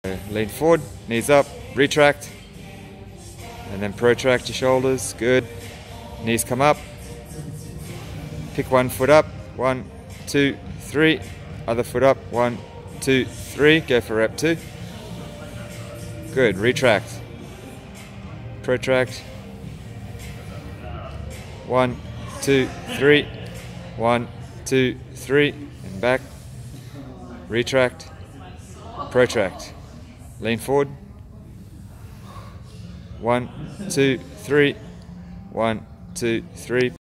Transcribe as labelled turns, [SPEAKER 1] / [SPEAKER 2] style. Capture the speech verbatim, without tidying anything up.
[SPEAKER 1] Lean forward, knees up, retract, and then protract your shoulders. Good. Knees come up. Pick one foot up. One, two, three. Other foot up. One, two, three. Go for rep two. Good. Retract. Protract. One, two, three. One, two, three. And back. Retract. Protract. Lean forward. One, two, three. One, two, three.